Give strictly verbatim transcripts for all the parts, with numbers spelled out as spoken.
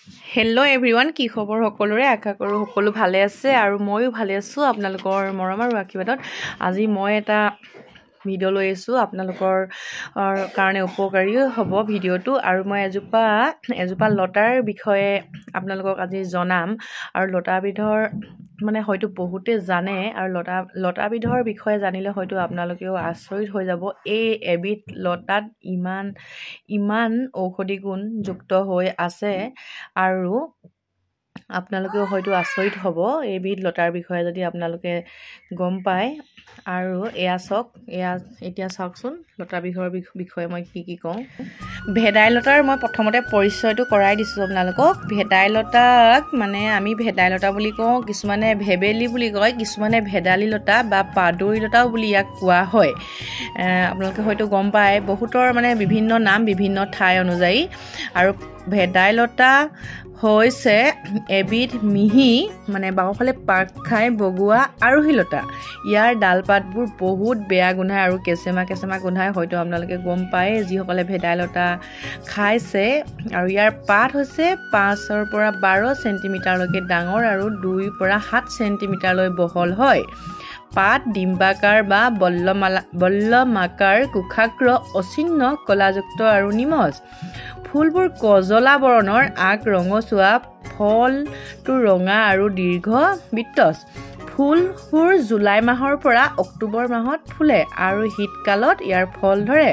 Hello' everyone, কি খবৰ সকলোৰে? আশা কৰোঁ সকলো ভালে আছে আৰু ময়ো ভালে আছোঁ আপোনালোকৰ মৰম আৰু আশীৰ্বাদত। আজি মই এটা ভিডিঅ' লৈ আছোঁ আপোনালোকৰ কাৰণে, উপকাৰী হ'ব ভিডিঅ'টো। আৰু মই এজোপা এজোপা লতাৰ বিষয়ে আপোনালোকক আজি জনাম। আৰু লতাবিধৰ মানে হয়তো বহুতে জানে, আৰু লতা লতাবিধৰ বিষয়ে জানিলে হয়তো আপোনালোকেও আচৰিত হৈ যাব। এই এবিধ লতাত ইমান ইমান ঔষধি গুণ যুক্ত হৈ আছে আৰু আপোনালোকেও হয়তো আচৰিত হ'ব এইবিধ লতাৰ বিষয়ে যদি আপোনালোকে গম পায়। আৰু এয়া চাওক, এয়া এতিয়া চাওকচোন লতাবিধৰ বিষয়ে মই কি কি কওঁ। ভেদাইলতাৰ মই প্ৰথমতে পৰিচয়টো কৰাই দিছোঁ আপোনালোকক। ভেদাইলতাক মানে আমি ভেদাইলতা বুলি কওঁ, কিছুমানে ভেবেলি বুলি কয়, কিছুমানে ভেদালি লতা বা পাদৰি লতাও বুলি ইয়াক কোৱা হয়। আপোনালোকে হয়তো গম পায়, বহুতৰ মানে বিভিন্ন নাম বিভিন্ন ঠাই অনুযায়ী। আৰু ভেদাইলতা হৈছে এবিধ মিহি মানে বাওঁফালে পাক খাই বগোৱা আৰোহী লতা। ইয়াৰ ডালপাতবোৰ বহুত বেয়া গোন্ধায় আৰু কেঁচেমা কেঁচেমা গোন্ধায়, হয়তো আপোনালোকে গম পায় যিসকলে ভেদাইলতা খাইছে। আৰু ইয়াৰ পাত হৈছে পাঁচৰ পৰা বাৰ চেণ্টিমিটাৰলৈকে ডাঙৰ আৰু দুইৰ পৰা সাত চেণ্টিমিটাৰলৈ বহল হয়। পাত ডিম্বাকাৰ বা বল্লমালা বল্লমাকাৰ, কোষাগ্ৰ, অচিহ্ন, কলাযুক্ত আৰু নিমজ। ফুলবোৰ কজলা বৰণৰ, আগ ৰঙচুৱা, ফলটো ৰঙা আৰু দীৰ্ঘ বৃত্তজ। ফুলবোৰ জুলাই মাহৰ পৰা অক্টোবৰ মাহত ফুলে আৰু শীতকালত ইয়াৰ ফল ধৰে।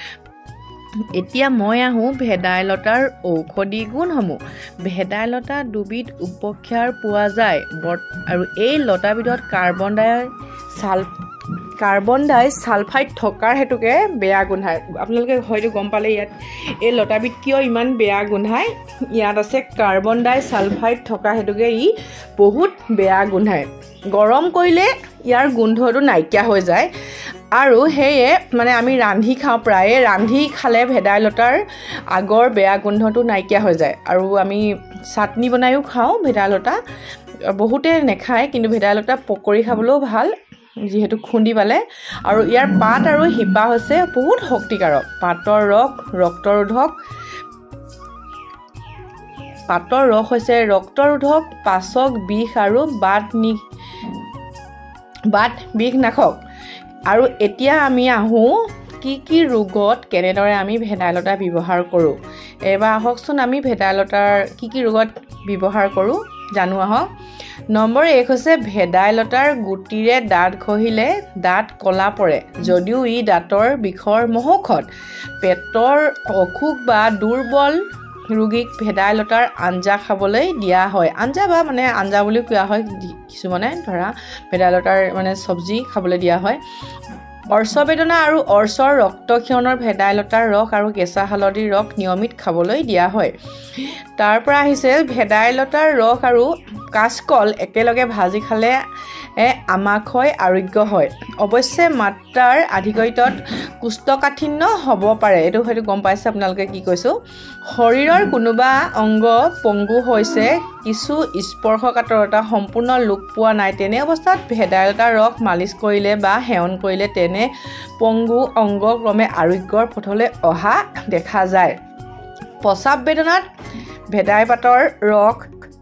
এতিয়া মই আহোঁ ভেদাইলতাৰ ঔষধি গুণসমূহ। ভেদাইলতা দুবিধ উপক্ষাৰ পোৱা যায় আৰু এই লতাবিধত কাৰ্বন ডাই ছাল কাৰ্বন ডাই ছালফাইড থকাৰ হেতুকে বেয়া গোন্ধায়। আপোনালোকে হয়তো গম পালে ইয়াত এই লতাবিধ কিয় ইমান বেয়া গোন্ধায়। ইয়াত আছে কাৰ্বন ডাই ছালফাইড থকা হেতুকে ই বহুত বেয়া গোন্ধায়। গৰম কৰিলে ইয়াৰ গোন্ধটো নাইকিয়া হৈ যায় আৰু সেয়ে মানে আমি ৰান্ধি খাওঁ, প্ৰায়ে ৰান্ধি খালে ভেদাইলতাৰ আগৰ বেয়া গোন্ধটো নাইকিয়া হৈ যায়। আৰু আমি চাটনি বনায়ো খাওঁ ভেদাইলতা, বহুতে নেখায়, কিন্তু ভেদাইলতা পকৰি খাবলৈও ভাল যিহেতু খুন্দি পালে। আৰু ইয়াৰ পাত আৰু শিপা হৈছে বহুত শক্তিকাৰক। পাতৰ ৰস ৰক্তৰোধক পাতৰ ৰস হৈছে ৰক্তৰোধক, পাচক, বিষ আৰু বাত নি বাত বিষনাশক। আৰু এতিয়া আমি আহোঁ কি কি ৰোগত কেনেদৰে আমি ভেদাইলতা ব্যৱহাৰ কৰোঁ। এবাৰ আহকচোন আমি ভেদাইলতাৰ কি কি ৰোগত ব্যৱহাৰ কৰোঁ জানো আহক। নম্বৰ এক হৈছে ভেদাইলতাৰ গুটিৰে দাঁত ঘঁহিলে দাঁত ক'লা পৰে, যদিও ই দাঁতৰ বিষৰ মহৌষধ। পেটৰ অসুখ বা দুৰ্বল ৰোগীক ভেদাইলতাৰ আঞ্জা খাবলৈ দিয়া হয়। আঞ্জা বা মানে আঞ্জা বুলিও কোৱা হয়, কিছুমানে ধৰা ভেদাইলতাৰ মানে চব্জি খাবলৈ দিয়া হয়। অৰ্চ বেদনা আৰু অৰ্চৰ ৰক্তক্ষৰণৰ ভেদাইলতাৰ ৰস আৰু কেঁচা হালধিৰ ৰস নিয়মিত খাবলৈ দিয়া হয়। তাৰ পৰা আহিছে ভেদাইলতাৰ ৰস আৰু কাচকল একেলগে ভাজি খালে আমাশয় আৰোগ্য হয়। অৱশ্যে মাত্ৰাৰ আধিক্যত কোষ্ঠকাঠিন্য হ'ব পাৰে। এইটো হয়তো গম পাইছে আপোনালোকে কি কৈছোঁ। শৰীৰৰ কোনোবা অংগ পংগু হৈছে, কিছু স্পৰ্শকাতৰতা সম্পূৰ্ণ লোপ পোৱা নাই, তেনে অৱস্থাত ভেদাইলতাৰ ৰস মালিচ কৰিলে বা সেৱন কৰিলে তেনে পংগু অংগ ক্ৰমে আৰোগ্যৰ পথলৈ অহা দেখা যায়। প্ৰস্ৰাৱ বেদনাত ভেদাইপাতৰ ৰস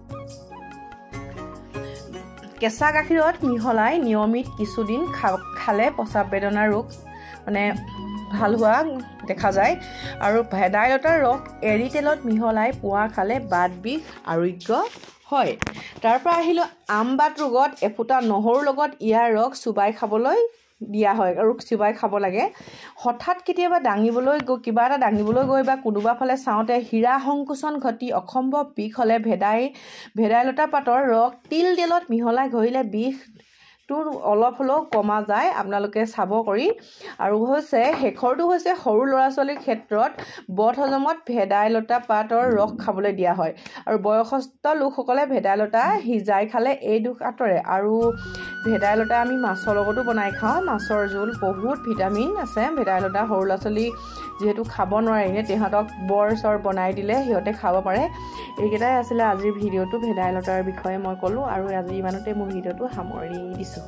কেঁচা গাখীৰত মিহলাই নিয়মিত কিছুদিন খালে প্ৰস্ৰাৱ বেদনাৰ ৰোগ মানে ভাল হোৱা দেখা যায়। আৰু ভেদাইলতাৰ ৰস এৰী তেলত মিহলাই পুৱা খালে বাত বিষ আৰোগ্য হয়। তাৰ পৰা আহিলোঁ আমবাত ৰোগত এফুটা নহৰুৰ লগত ইয়াৰ ৰস চুবাই খাবলৈ দিয়া হয় আৰু চুবাই খাব লাগে। হঠাৎ কেতিয়াবা দাঙিবলৈ গৈ কিবা এটা দাঙিবলৈ গৈ বা কোনোবা ফালে চাওঁতে হীৰা সংকোচন ঘটি অসম্ভৱ বিষ হ'লে ভেদাই ভেদাইলতা পাতৰ ৰস তিল তেলত মিহলাই ঘঁহিলে বিষটো অলপ হ'লেও কমা যায়, আপোনালোকে চাব কৰি। আৰু হৈছে শেষৰটো হৈছে সৰু ল'ৰা ছোৱালীৰ ক্ষেত্ৰত বদহজমত ভেদাইলতা পাতৰ ৰস খাবলৈ দিয়া হয়। আৰু বয়সস্থ লোকসকলে ভেদাইলতা সিজাই খালে এই দুখ আঁতৰে। আৰু ভেদাইলতা আমি মাছৰ লগতো বনাই খাওঁ, মাছৰ জোল, বহুত ভিটামিন আছে ভেদাইলতা। সৰু ল'ৰা ছোৱালী যিহেতু খাব নোৱাৰে, এনে তেহঁতক বৰ চৰ বনাই দিলে সিহঁতে খাব পাৰে। এইকেইটাই আছিলে আজিৰ ভিডিঅ'টো, ভেদাইলতাৰ বিষয়ে মই ক'লোঁ। আৰু আজি ইমানতে মোৰ ভিডিঅ'টো সামৰি দিছোঁ।